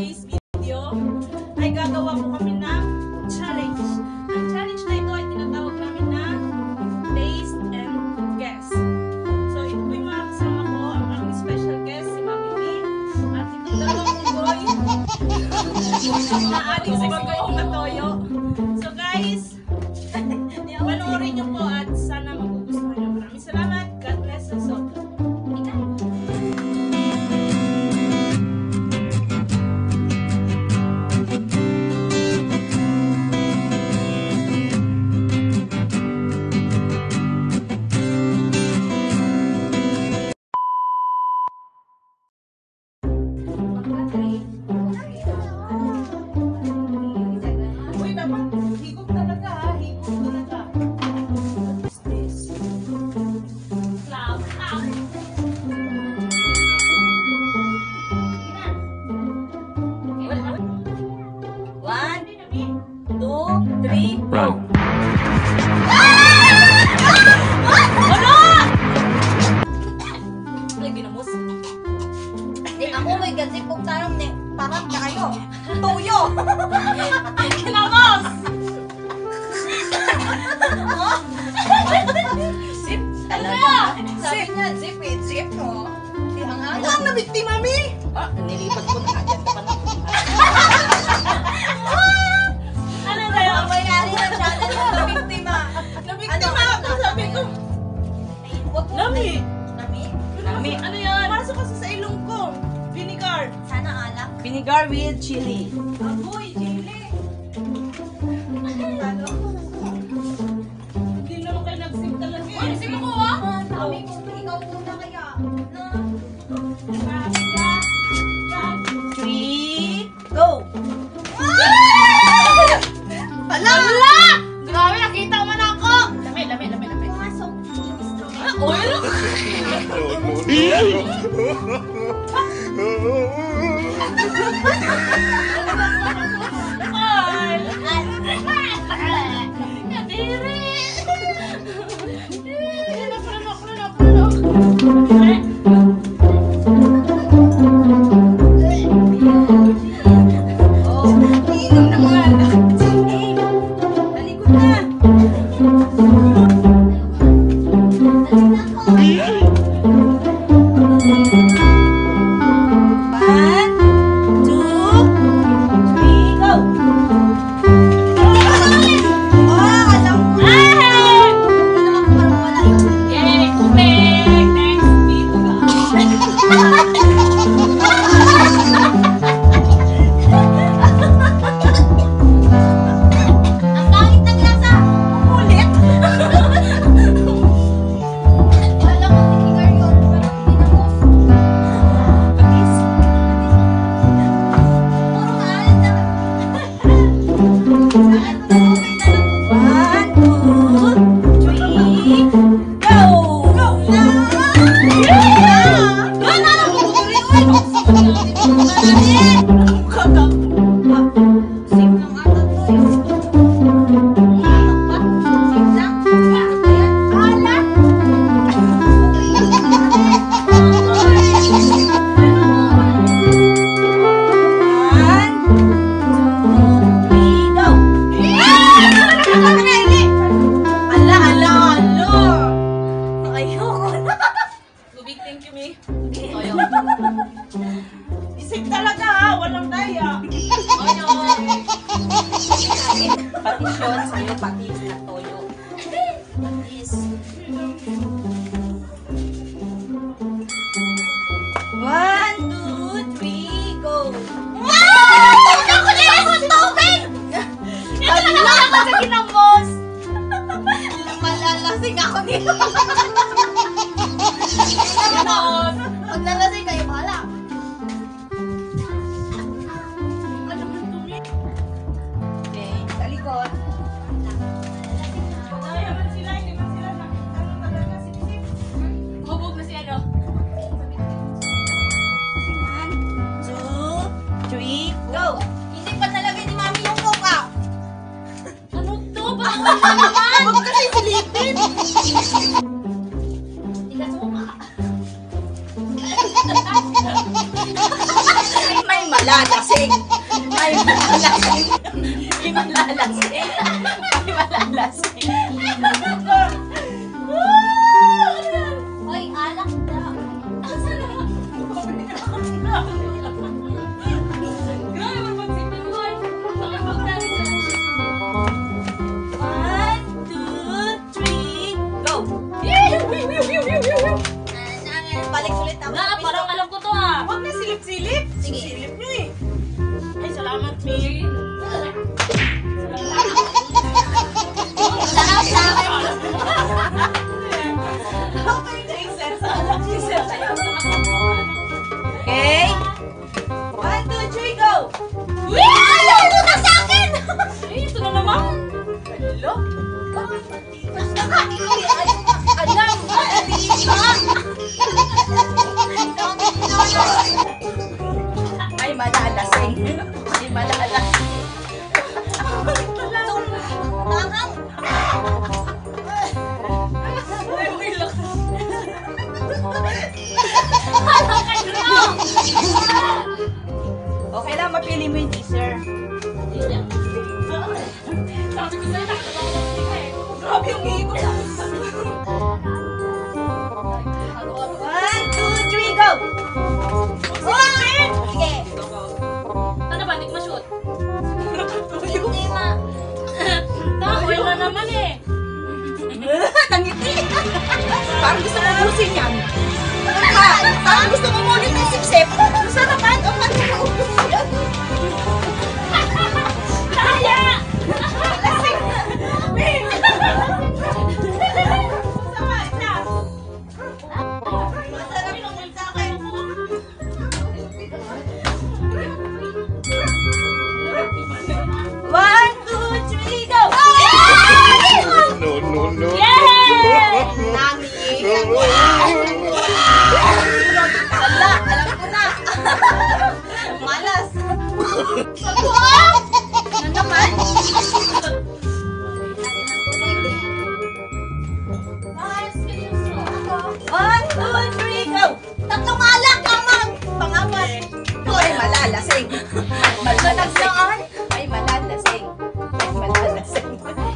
today's video ay gagawa ko kami ng challenge. Ang challenge na ito ay tinatawag namin na Taste and Guess. So ito po yung mga kasama ko, ang aming special guest, si Mami Lee, at itong dalawang boy na ating sa bagoong na toyo. So guys, panoorin nyo po at sana magugustuhan nyo. Maraming salamat. God bless us all. Run. Ay, ginamos. Ako may gansi pong tarong ni parang na kayo. Tuyo! Ginamos! Zip talaga. Sabi niya, zip eh. Zip mo. Ang Ang nabikti, Mami! nilipat ko na agad pa na. Ano tayo? Ang mayari ng channel mo, nabiktima. Nabiktima ako, sabi ko. Nami! Nami? Ano yan? Pasok kasi sa ilong ko. Vinegar. Sana alak. Vinegar with chili. Agoy, chili. Ano? Hindi naman kayo nag-sip talaga. Uy, sip ako ah! Sabi ko, ikaw muna kaya. Three, go! Hala! Hala! Grabe, nakita mo na ako! Lami. Pumasok. Oil? Thank you, Mi. Isip talaga ha, walang daya. Patisyon sa'yo, patis na toyo. Patis. One, two, three, go! Ako na yung tubig! Ito na naman ako sa ginamos. Malalasing ako nito. Pag nalasing kayo, bahala. Okay, sa likod. Kaya man sila, hindi man sila nakita ng talaga si Isip. Hubog na si ano. One, two, three, go! Hindi pa talaga ni Mami yung coca. Ano to? Bawal na naman! Huwag kasi silipin! Tigas mo ka. May malalasing. Ay, malalasing. Ay, malalasing. Ay, malalasing. Hoy, alak na. One, two, three, go! Balik ulit ako. Nga, parang alam ko to ah. Huwag na silip-silip. Sige. Silip nyo eh. Ay, salamat, Mi. Sarap sa akin. Okay, thanks, sir. Salamat, sir. Okay. One, two, three, go! Ayaw mo na sa akin! Eh, ito na naman. Hello? Basta ka, alam mo, hindi ka. Ay, malalasing. Ay, malalasing. Nakang. Okay lang, mapili mo yung teaser. Sabi ko sa'yo, nakakatawa eh. Grabe yung ego. One, two, three, go! Sige. Ano ba, hindi ko ma-shoot? Hindi ma. Tama, na naman eh. Nangiti. Parang gusto mo ubusin yan. Parang gusto mo mulit yung sip-sip. Gusto naman, o mag-uubos yan. Kaya! Sama, isa. Masarap naman sa akin. One, two, three, go! No, no, no. Ala, alam ko na. Malas. Ano naman? One, two, three, go! Tatlong alak naman. Pangapat. Ay, malalasing. Malalasing. Ay, malalasing. Ay, malalasing.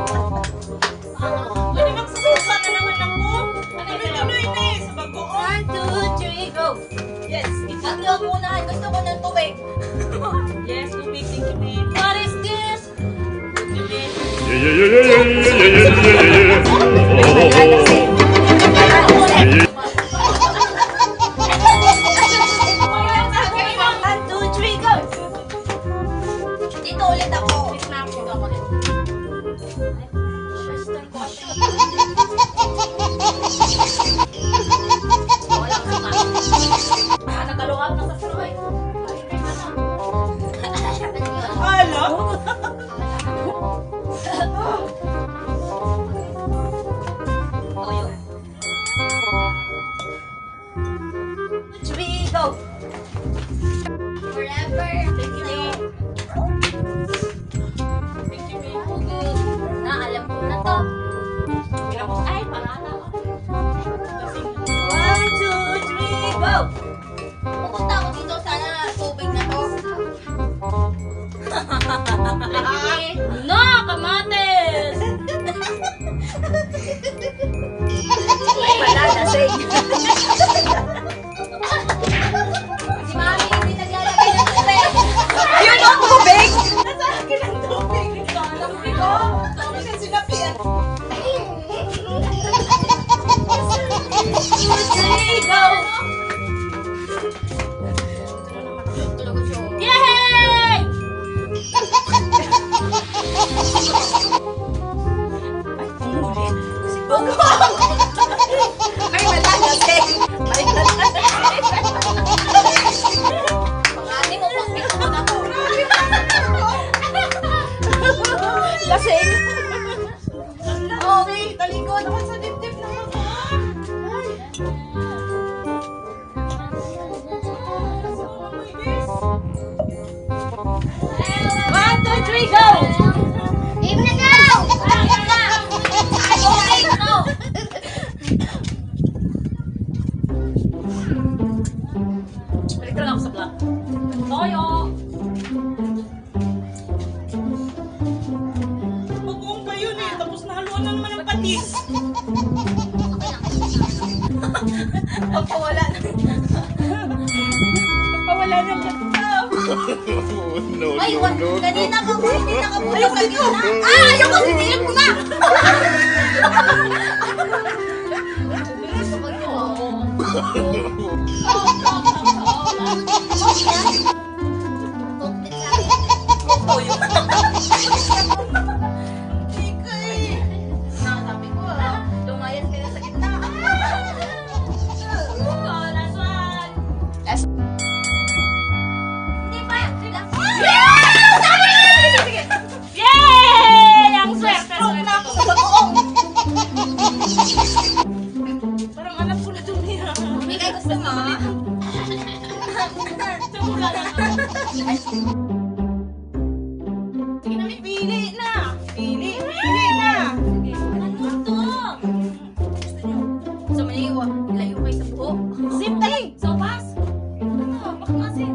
Pwede magsusuka na naman ako. Tuloy-tuloy na eh, sa bagoong. One, two, three, go. Yes, Ikaw muna. Gusto ko ng tubig. yes, tubig, thank you, babe. What is this? Yeah, yeah, yeah, yeah, yeah, yeah, yeah, yeah, yeah. One, two, three, go! Dito ulit ako. Nagkalungan na sa suroy. Hello? Toyo. Three, go! Forever. Sa'yo. Thank you, babe. Na, alam ko na to. Ay, parala. One, two, three, go! Pupunta ako dito. Sana tubig na to. No, kamates! Ay, malalasing. Si Mami hindi naglalagay ng tubig. Yun ang tubig. Nasa akin ang tubig. Tubig ko. Tubig na sinapian. Three, go! Yay! Ay, umulit. Kasi ay, malalasing. Ay, malalasing. Pangani mo, pag-pick mo na ko. Lasing. Okay, talikod ako sa dibdib na ako. One, two, three, go! Game na go! Game na! Tubig, go! Balik talaga ako sa vlog. Toyo! Pagpawala na. Pawala na laptop. No, Ay, no, no, kanina no. pa ko hindi nakabulog sa gitna. Ah, ayoko, sinilip ko na. Sabi ko, lumayas ka na sa gitna. Last one. Hindi pa. Yay! Ang swerte. Parang alam ko na ito niya. Mikay, gusto mo? Tumula na. Sige na, pili na. Pili na. Ano to? Gusto mo niyo, ilayo kayo sa buhok. Sip, dali. Sopas? Ano? Bakit maasin?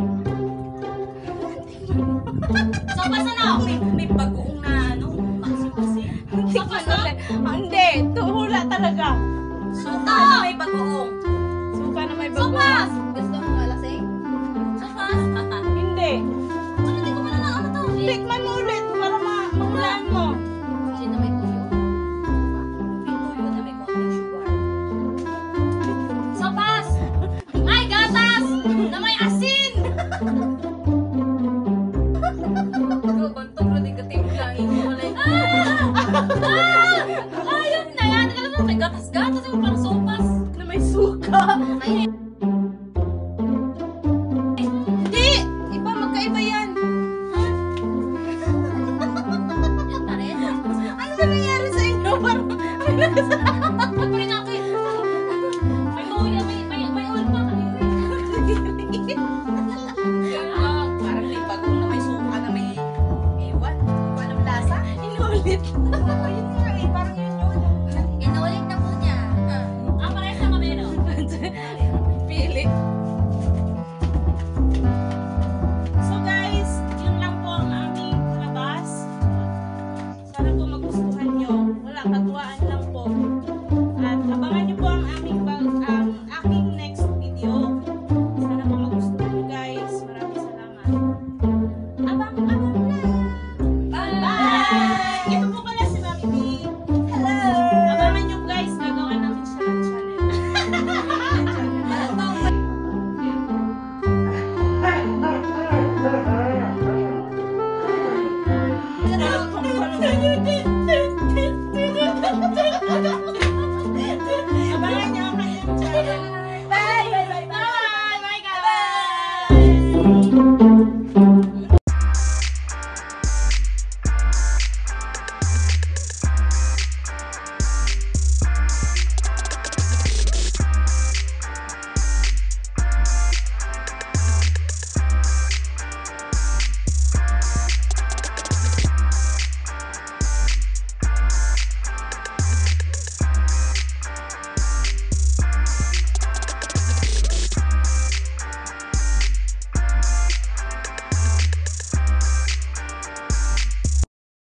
Sopas ano? May bagoong na, ano, masin-masin. Sopas no? Hindi, tuhula talaga. Suka na may bagoong. Suka na may bago. Sopas! Gusto mo malasing? Sopas? Hindi. Ano, hindi ko malala ano to? Tikman mo ulit para mahulaan mo. Hindi na may tuyo. May tuyo na may konting sugar. Sopas! Ay, gatas! Na may asin! Ikaw, bantog na negative lang. Hindi mo lang. Ayun na yan! Alam mo, may gatas-gatas yung parang sopas. Na may suka. Ay, Hindi. Iba, magkaiba yan. yan pa rin. Ano ba nangyari sa inyo? Parang, Ba't pa rin ako eh? May uya, may oil pa kanina. Parang may bagoong na may suka na may ewan. Hindi ko alam lasa. inulit. Ayun nga.